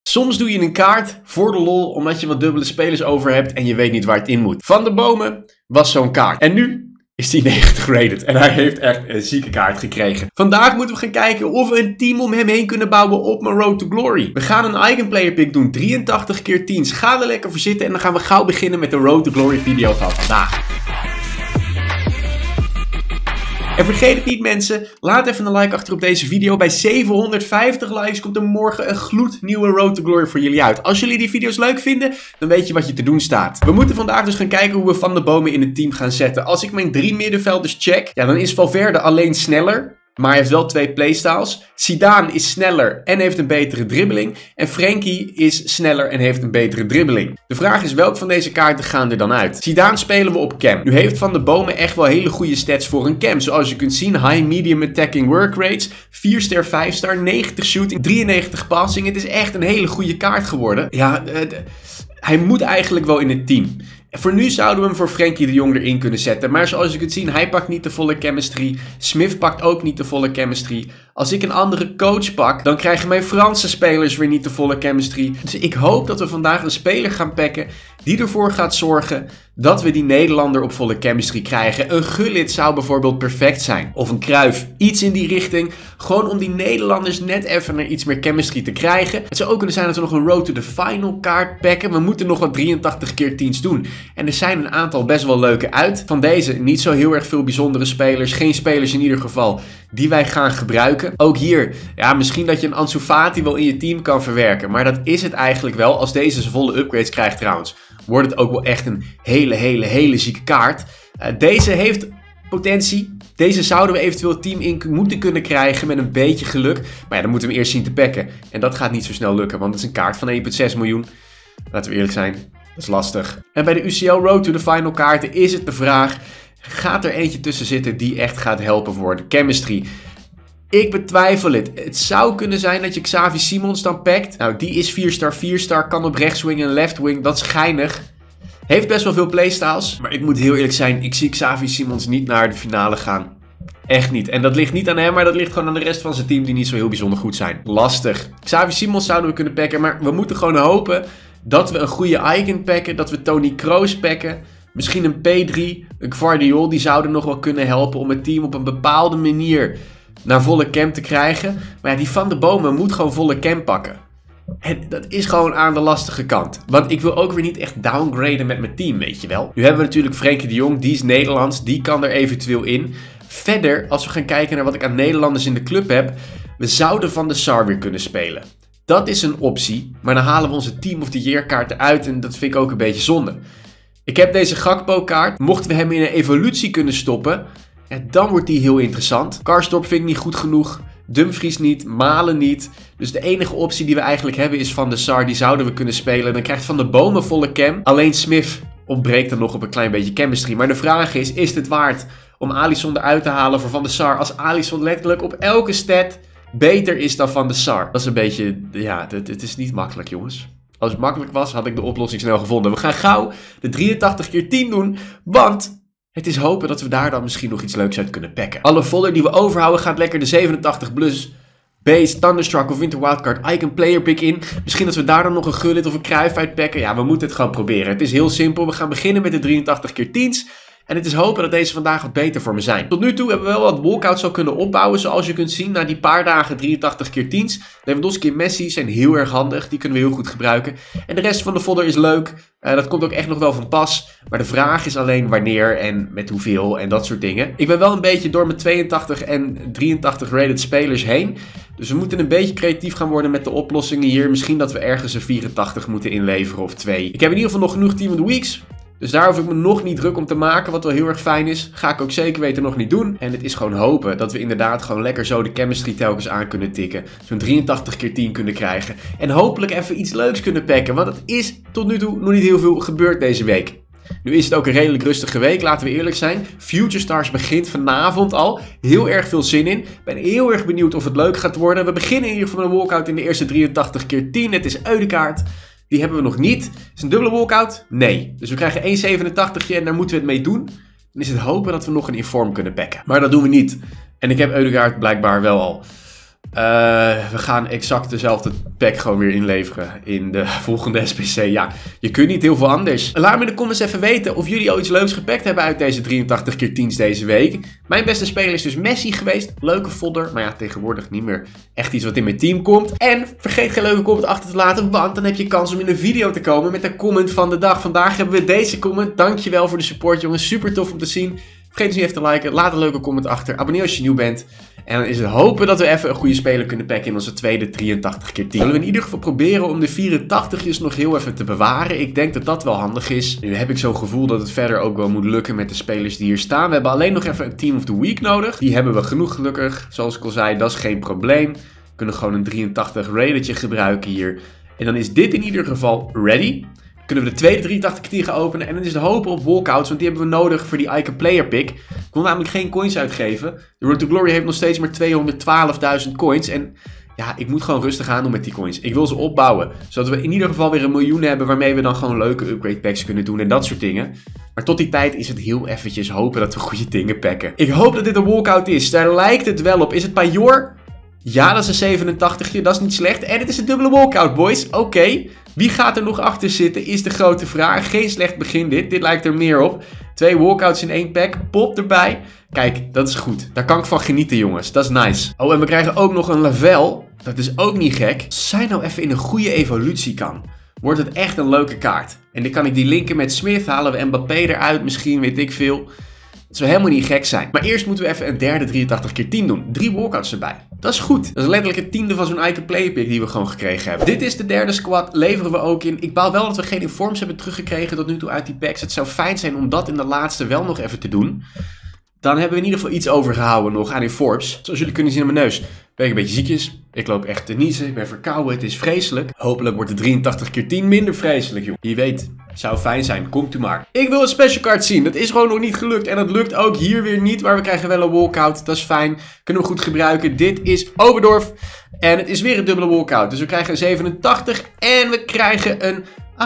Soms doe je een kaart voor de lol omdat je wat dubbele spelers over hebt en je weet niet waar het in moet. Van de Bomen was zo'n kaart. En nu is hij 90 rated. En hij heeft echt een zieke kaart gekregen. Vandaag moeten we gaan kijken of we een team om hem heen kunnen bouwen op mijn Road to Glory. We gaan een Eigen Player Pick doen. 83 keer 10. Ga er lekker voor zitten en dan gaan we gauw beginnen met de Road to Glory video van vandaag. En vergeet het niet mensen, laat even een like achter op deze video. Bij 750 likes komt er morgen een gloednieuwe Road to Glory voor jullie uit. Als jullie die video's leuk vinden, dan weet je wat je te doen staat. We moeten vandaag dus gaan kijken hoe we Van de Bomen in het team gaan zetten. Als ik mijn 3 middenvelders check, ja, dan is Valverde alleen sneller. Maar hij heeft wel 2 playstyles. Zidane is sneller en heeft een betere dribbeling. En Frenkie is sneller en heeft een betere dribbeling. De vraag is welke van deze kaarten gaan er dan uit? Zidane spelen we op cam. Nu heeft Van de Bomen echt wel hele goede stats voor een cam. Zoals je kunt zien, high medium attacking work rates. 4 ster, 5 star, 90 shooting, 93 passing. Het is echt een hele goede kaart geworden. Ja, hij moet eigenlijk wel in het team. Voor nu zouden we hem voor Frenkie de Jong erin kunnen zetten. Maar zoals je kunt zien, hij pakt niet de volle chemistry. Smith pakt ook niet de volle chemistry. Als ik een andere coach pak, dan krijgen mijn Franse spelers weer niet de volle chemistry. Dus ik hoop dat we vandaag een speler gaan pakken die ervoor gaat zorgen dat we die Nederlander op volle chemistry krijgen. Een Gullit zou bijvoorbeeld perfect zijn. Of een Cruyff. Iets in die richting. Gewoon om die Nederlanders net even naar iets meer chemistry te krijgen. Het zou ook kunnen zijn dat we nog een Road to the Final kaart pakken. We moeten nog wat 83 keer 10's doen. En er zijn een aantal best wel leuke uit. Van deze niet zo heel erg veel bijzondere spelers. Geen spelers in ieder geval die wij gaan gebruiken. Ook hier, ja, misschien dat je een Ansu Fati wel in je team kan verwerken. Maar dat is het eigenlijk wel. Als deze zijn volle upgrades krijgt trouwens, wordt het ook wel echt een hele zieke kaart. Deze heeft potentie. Deze zouden we eventueel het team in moeten kunnen krijgen met een beetje geluk. Maar ja, dan moeten we hem eerst zien te packen. En dat gaat niet zo snel lukken, want het is een kaart van 1,6 miljoen. Laten we eerlijk zijn, dat is lastig. En bij de UCL Road to the Final kaarten is het de vraag, gaat er eentje tussen zitten die echt gaat helpen voor de chemistry? Ik betwijfel het. Het zou kunnen zijn dat je Xavi Simons dan pakt. Nou, die is 4 star, 4 star, kan op rechtswing en leftwing. Dat is geinig. Heeft best wel veel playstyles. Maar ik moet heel eerlijk zijn, ik zie Xavi Simons niet naar de finale gaan. Echt niet. En dat ligt niet aan hem, maar dat ligt gewoon aan de rest van zijn team die niet zo heel bijzonder goed zijn. Lastig. Xavi Simons zouden we kunnen pakken, maar we moeten gewoon hopen dat we een goede Icon pakken, dat we Toni Kroos pakken. Misschien een P3, een Gvardiol, die zouden nog wel kunnen helpen om het team op een bepaalde manier naar volle cam te krijgen. Maar ja, die Van de Bomen moet gewoon volle cam pakken. En dat is gewoon aan de lastige kant. Want ik wil ook weer niet echt downgraden met mijn team, weet je wel. Nu hebben we natuurlijk Frenkie de Jong, die is Nederlands, die kan er eventueel in. Verder, als we gaan kijken naar wat ik aan Nederlanders in de club heb, we zouden Van de Sar weer kunnen spelen. Dat is een optie, maar dan halen we onze Team of the Year kaart eruit en dat vind ik ook een beetje zonde. Ik heb deze Gakpo kaart, mochten we hem in een evolutie kunnen stoppen, ja, dan wordt die heel interessant. Karsdorp vind ik niet goed genoeg. Dumfries niet. Malen niet. Dus de enige optie die we eigenlijk hebben is Van de Sar. Die zouden we kunnen spelen. Dan krijgt Van de Bomen volle cam. Alleen Smith ontbreekt dan nog op een klein beetje chemistry. Maar de vraag is het waard om Alisson eruit te halen voor Van de Sar? Als Alisson letterlijk op elke stat beter is dan Van de Sar. Dat is een beetje, ja, het is niet makkelijk jongens. Als het makkelijk was, had ik de oplossing snel gevonden. We gaan gauw de 83 keer 10 doen, want het is hopen dat we daar dan misschien nog iets leuks uit kunnen pakken. Alle folder die we overhouden gaat lekker de 87 plus Base, Thunderstruck of Winter Wildcard Icon Player Pick in. Misschien dat we daar dan nog een Gullit of een Cruyff uitpakken. Ja, we moeten het gewoon proberen. Het is heel simpel. We gaan beginnen met de 83 keer 10's. En het is hopen dat deze vandaag wat beter voor me zijn. Tot nu toe hebben we wel wat walkouts al kunnen opbouwen. Zoals je kunt zien, na die paar dagen 83 keer 10's. Lewandowski en Messi zijn heel erg handig. Die kunnen we heel goed gebruiken. En de rest van de folder is leuk. Dat komt ook echt nog wel van pas. Maar de vraag is alleen wanneer en met hoeveel en dat soort dingen. Ik ben wel een beetje door mijn 82 en 83 rated spelers heen. Dus we moeten een beetje creatief gaan worden met de oplossingen hier. Misschien dat we ergens een 84 moeten inleveren of 2. Ik heb in ieder geval nog genoeg Team of the Weeks. Dus daar hoef ik me nog niet druk om te maken, wat wel heel erg fijn is. Ga ik ook zeker weten nog niet doen. En het is gewoon hopen dat we inderdaad gewoon lekker zo de chemistry telkens aan kunnen tikken. Zo'n 83 keer 10 kunnen krijgen. En hopelijk even iets leuks kunnen pakken. Want het is tot nu toe nog niet heel veel gebeurd deze week. Nu is het ook een redelijk rustige week, laten we eerlijk zijn. Future Stars begint vanavond al. Heel erg veel zin in. Ik ben heel erg benieuwd of het leuk gaat worden. We beginnen in ieder geval met een walkout in de eerste 83 keer 10. Het is Ødegaard. Die hebben we nog niet. Is het een dubbele walkout? Nee. Dus we krijgen 1,87 en daar moeten we het mee doen. Dan is het hopen dat we nog een inform kunnen packen. Maar dat doen we niet. En ik heb Ødegaard blijkbaar wel al. We gaan exact dezelfde pack gewoon weer inleveren in de volgende SBC. Ja, je kunt niet heel veel anders. Laat me in de comments even weten of jullie al iets leuks gepakt hebben uit deze 83x10's deze week. Mijn beste speler is dus Messi geweest. Leuke fodder, maar ja, tegenwoordig niet meer echt iets wat in mijn team komt. En vergeet geen leuke comment achter te laten, want dan heb je kans om in een video te komen met de comment van de dag. Vandaag hebben we deze comment. Dankjewel voor de support, jongens. Super tof om te zien. Vergeet dus niet even te liken, laat een leuke comment achter, abonneer als je nieuw bent. En dan is het hopen dat we even een goede speler kunnen packen in onze tweede 83x10. Zullen we in ieder geval proberen om de 84's nog heel even te bewaren. Ik denk dat dat wel handig is. Nu heb ik zo'n gevoel dat het verder ook wel moet lukken met de spelers die hier staan. We hebben alleen nog even een Team of the Week nodig. Die hebben we genoeg gelukkig. Zoals ik al zei, dat is geen probleem. We kunnen gewoon een 83 radertje gebruiken hier. En dan is dit in ieder geval ready. Kunnen we de tweede 83x10 gaan openen. En dan is de hoop op walkouts, want die hebben we nodig voor die Icon Player Pick. Ik wil namelijk geen coins uitgeven. De Road to Glory heeft nog steeds maar 212.000 coins. En ja, ik moet gewoon rustig aan doen met die coins. Ik wil ze opbouwen, zodat we in ieder geval weer 1 miljoen hebben waarmee we dan gewoon leuke upgrade packs kunnen doen en dat soort dingen. Maar tot die tijd is het heel eventjes hopen dat we goede dingen packen. Ik hoop dat dit een walkout is. Daar lijkt het wel op. Is het Pajor? Ja, dat is een 87je. Dat is niet slecht. En het is een dubbele walkout, boys. Oké. Wie gaat er nog achter zitten, is de grote vraag. Geen slecht begin dit. Dit lijkt er meer op. 2 walkouts in 1 pack. Pop erbij. Kijk, dat is goed. Daar kan ik van genieten, jongens. Dat is nice. Oh, en we krijgen ook nog een Lavelle. Dat is ook niet gek. Als zij nou even in een goede evolutie kan, wordt het echt een leuke kaart. En dan kan ik die linken met Smith. Halen we Mbappé eruit misschien, weet ik veel. Het zou helemaal niet gek zijn. Maar eerst moeten we even een derde 83x10 doen. 3 walkouts erbij. Dat is goed. Dat is letterlijk het tiende van zo'n Icon Player Pick die we gewoon gekregen hebben. Dit is de derde squad. Leveren we ook in. Ik baal wel dat we geen informs hebben teruggekregen tot nu toe uit die packs. Het zou fijn zijn om dat in de laatste wel nog even te doen. Dan hebben we in ieder geval iets overgehouden nog aan informs. Zoals jullie kunnen zien aan mijn neus. Ben ik een beetje ziekjes. Ik loop echt te niezen. Ik ben verkouden. Het is vreselijk. Hopelijk wordt de 83x10 minder vreselijk, joh. Wie weet. Zou fijn zijn. Komt u maar. Ik wil een special card zien. Dat is gewoon nog niet gelukt. En dat lukt ook hier weer niet. Maar we krijgen wel een walkout. Dat is fijn. Kunnen we goed gebruiken. Dit is Oberdorf. En het is weer een dubbele walkout. Dus we krijgen een 87. En we krijgen een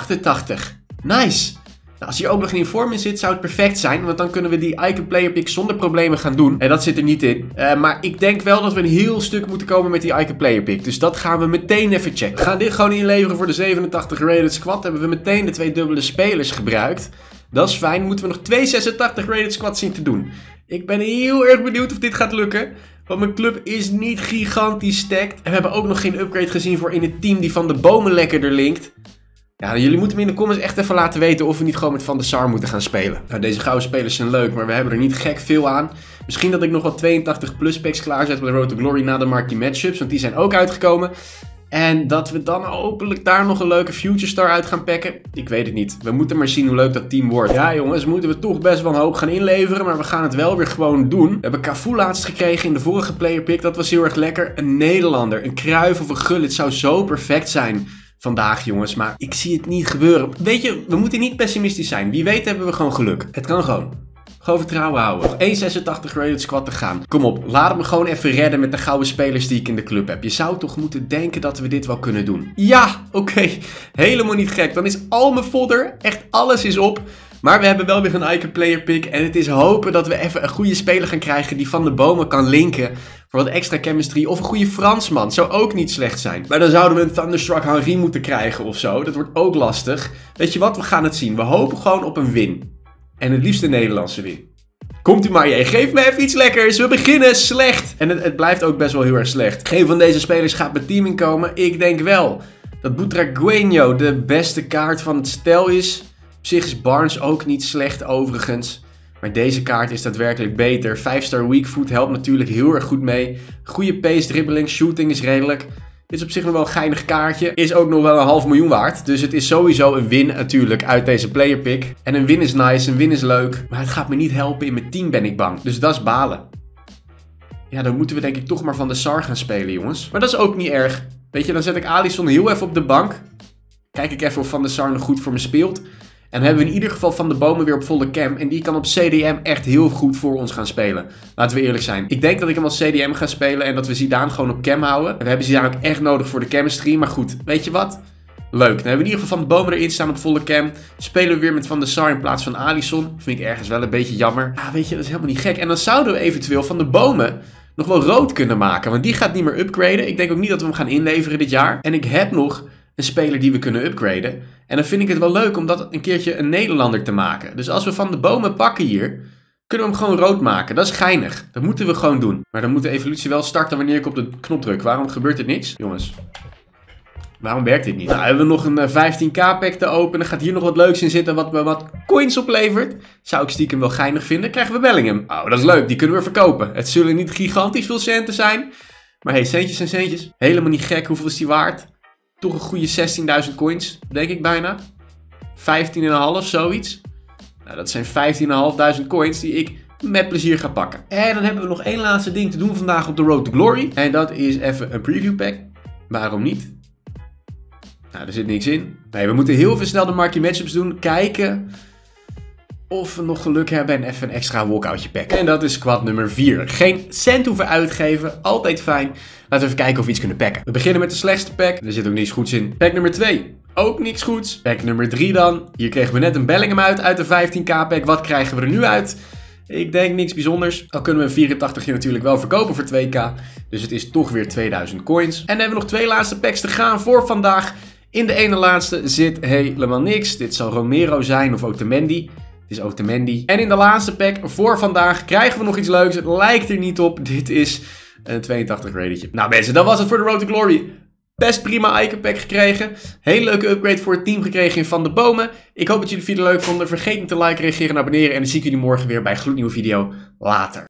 88. Nice. Nou, als hier ook nog een inform in zit, zou het perfect zijn. Want dan kunnen we die Icon Player Pick zonder problemen gaan doen. En dat zit er niet in. Maar ik denk wel dat we een heel stuk moeten komen met die Icon Player Pick. Dus dat gaan we meteen even checken. We gaan dit gewoon inleveren voor de 87 rated squad. Hebben we meteen de 2 dubbele spelers gebruikt. Dat is fijn. Moeten we nog 2 86 rated squads zien te doen. Ik ben heel erg benieuwd of dit gaat lukken. Want mijn club is niet gigantisch stacked. En we hebben ook nog geen upgrade gezien voor in het team die van de bomen lekkerder linkt. Ja, jullie moeten me in de comments echt even laten weten of we niet gewoon met Van der Sar moeten gaan spelen. Nou, deze gouden spelers zijn leuk, maar we hebben er niet gek veel aan. Misschien dat ik nog wat 82 plus packs klaarzet op de Road to Glory na de marquee matchups, want die zijn ook uitgekomen. En dat we dan hopelijk daar nog een leuke Future Star uit gaan pakken. Ik weet het niet. We moeten maar zien hoe leuk dat team wordt. Ja jongens, moeten we toch best wel een hoop gaan inleveren. Maar we gaan het wel weer gewoon doen. We hebben Cafu laatst gekregen in de vorige player pick. Dat was heel erg lekker. Een Nederlander, een Cruyff of een Gullit zou zo perfect zijn vandaag, jongens. Maar ik zie het niet gebeuren. Weet je, we moeten niet pessimistisch zijn. Wie weet hebben we gewoon geluk. Het kan gewoon. Gewoon vertrouwen houden. Nog 1,86 rated squad te gaan. Kom op, laat me gewoon even redden met de gouden spelers die ik in de club heb. Je zou toch moeten denken dat we dit wel kunnen doen. Ja, oké. Helemaal niet gek. Dan is al mijn fodder, echt alles is op. Maar we hebben wel weer een Icon Player Pick. En het is hopen dat we even een goede speler gaan krijgen die Van de Bomen kan linken. Voor wat extra chemistry. Of een goede Fransman. Zou ook niet slecht zijn. Maar dan zouden we een Thunderstruck Henry moeten krijgen of zo. Dat wordt ook lastig. Weet je wat, we gaan het zien. We hopen gewoon op een win. En het liefst een Nederlandse win. Komt u maar, jij. Geef me even iets lekkers. We beginnen slecht. En het blijft ook best wel heel erg slecht. Geen van deze spelers gaat mijn team inkomen. Ik denk wel dat Butragueño de beste kaart van het stel is. Op zich is Barnes ook niet slecht overigens. Maar deze kaart is daadwerkelijk beter. 5-star weak foot helpt natuurlijk heel erg goed mee. Goede pace, dribbling, shooting is redelijk. Dit is op zich nog wel een geinig kaartje. Is ook nog wel 500.000 waard. Dus het is sowieso een win natuurlijk uit deze player pick. En een win is nice, een win is leuk. Maar het gaat me niet helpen in mijn team, ben ik bang. Dus dat is balen. Ja, dan moeten we denk ik toch maar Van der Sar gaan spelen, jongens. Maar dat is ook niet erg. Weet je, dan zet ik Alisson heel even op de bank. Kijk ik even of Van der Sar nog goed voor me speelt. En dan hebben we in ieder geval Van de Bomen weer op volle cam. En die kan op CDM echt heel goed voor ons gaan spelen. Laten we eerlijk zijn. Ik denk dat ik hem als CDM ga spelen en dat we Zidane gewoon op cam houden. En we hebben Zidane ook echt nodig voor de chemistry. Maar goed, weet je wat? Leuk. Dan hebben we in ieder geval Van de Bomen erin staan op volle cam. Spelen we weer met Van der Sar in plaats van Alisson. Vind ik ergens wel een beetje jammer. Ja, weet je, dat is helemaal niet gek. En dan zouden we eventueel Van de Bomen nog wel rood kunnen maken. Want die gaat niet meer upgraden. Ik denk ook niet dat we hem gaan inleveren dit jaar. En ik heb nog een speler die we kunnen upgraden. En dan vind ik het wel leuk om dat een keertje een Nederlander te maken. Dus als we van de bomen pakken hier, kunnen we hem gewoon rood maken. Dat is geinig. Dat moeten we gewoon doen. Maar dan moet de evolutie wel starten wanneer ik op de knop druk. Waarom gebeurt dit niks? Jongens. Waarom werkt dit niet? Nou, hebben we nog een 15k pack te openen. Gaat hier nog wat leuks in zitten wat me wat coins oplevert? Zou ik stiekem wel geinig vinden. Krijgen we Bellingham. Oh, dat is leuk. Die kunnen we verkopen. Het zullen niet gigantisch veel centen zijn. Maar hey, centjes zijn centjes. Helemaal niet gek. Hoeveel is die waard? Toch een goede 16.000 coins. Denk ik bijna. 15,5 zoiets. Nou, dat zijn 15.500 coins die ik met plezier ga pakken. En dan hebben we nog één laatste ding te doen vandaag op de Road to Glory. En dat is even een preview pack. Waarom niet? Nou, er zit niks in. Nee, we moeten heel veel snel de marquee matchups doen. Kijken of we nog geluk hebben en even een extra walkoutje packen. En dat is squad nummer 4. Geen cent hoeven uitgeven. Altijd fijn. Laten we even kijken of we iets kunnen packen. We beginnen met de slechtste pack. Er zit ook niks goeds in. Pack nummer 2. Ook niks goeds. Pack nummer 3 dan. Hier kregen we net een Bellingham uit de 15k pack. Wat krijgen we er nu uit? Ik denk niks bijzonders. Al kunnen we een 84 natuurlijk wel verkopen voor 2k. Dus het is toch weer 2000 coins. En dan hebben we nog 2 laatste packs te gaan voor vandaag. In de ene laatste zit helemaal niks. Dit zal Romero zijn of Otamendi. Het is Otamendi. En in de laatste pack voor vandaag krijgen we nog iets leuks. Het lijkt er niet op. Dit is een 82 ratingje. Nou mensen, dat was het voor de Road to Glory. Best prima icon pack gekregen. Hele leuke upgrade voor het team gekregen in Van de Bomen. Ik hoop dat jullie de video leuk vonden. Vergeet niet te liken, reageren en abonneren. En dan zie ik jullie morgen weer bij een gloednieuwe video. Later.